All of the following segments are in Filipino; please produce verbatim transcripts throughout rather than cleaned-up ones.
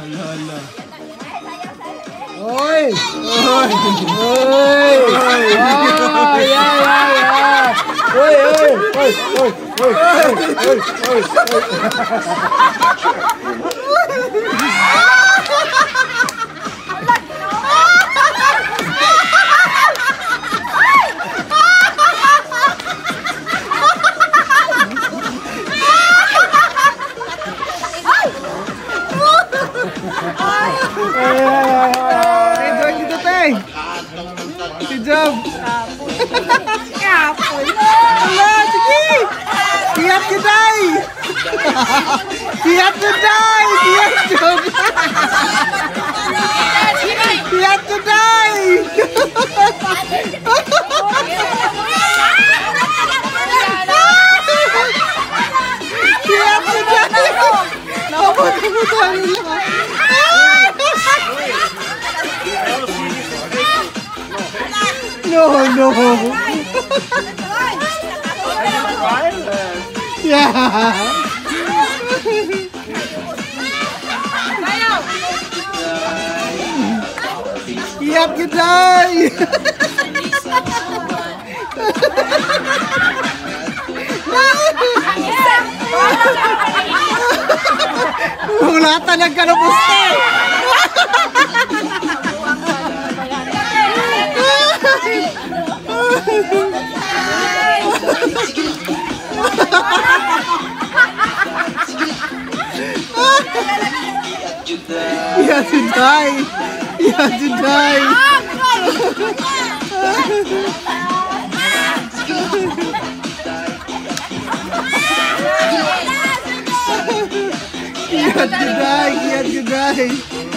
Hala, hala. Oy! Oy! Oy! Oy! Ay, ay, ay, ay! Oy, oy! Oy, oy, oy! Oy, oy, si Job. Kapoy. Ala, sige. Kiat keday. Kiat keday. Kiat Job. Kiat keday. Kiat keday. Napot ko tayo. No, no. Yeah. Kiat keday. Ulatan ang kalabuste. You have to die. You have to die. You have to die. You have to die.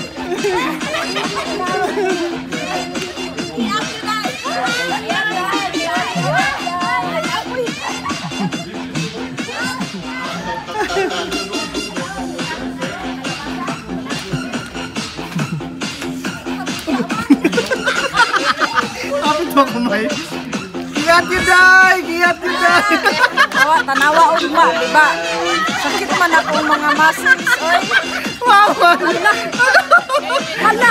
Apa itu kamay? Kiat keday, kiat keday. Tawa, tanawa o ba, ba? Sakit man ako mga muscles, oy. Wow! Hala! Hala!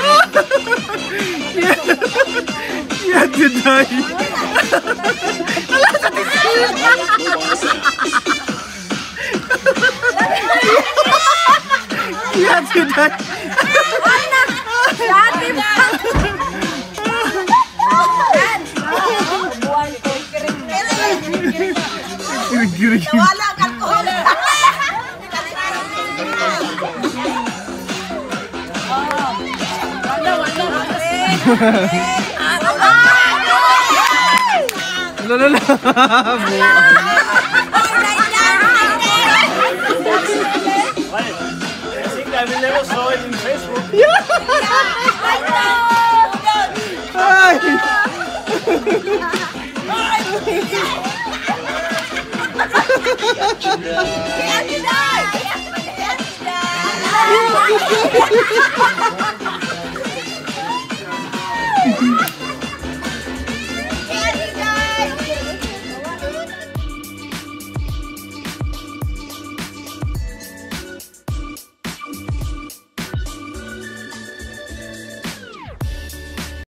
Kiat keday. Hala, sa tisil! Kiat keday. Hala! Dati ba? Giri-giri. Wala ang alcohol. Wala, wala. Lala la. I think I will never saw it in Facebook. Ay. Ay!